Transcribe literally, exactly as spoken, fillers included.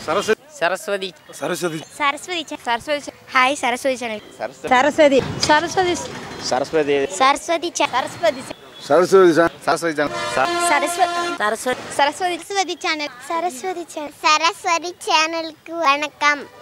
Saraswati Saraswati Saraswati Saraswati Saraswati hi Saraswati channel Saraswati Saraswati Saraswati Saraswati Saraswati Saraswati Saraswati Saraswati Saraswati Saraswati channel Saraswati channel Saraswati சேனலுக்கு வணக்கம்.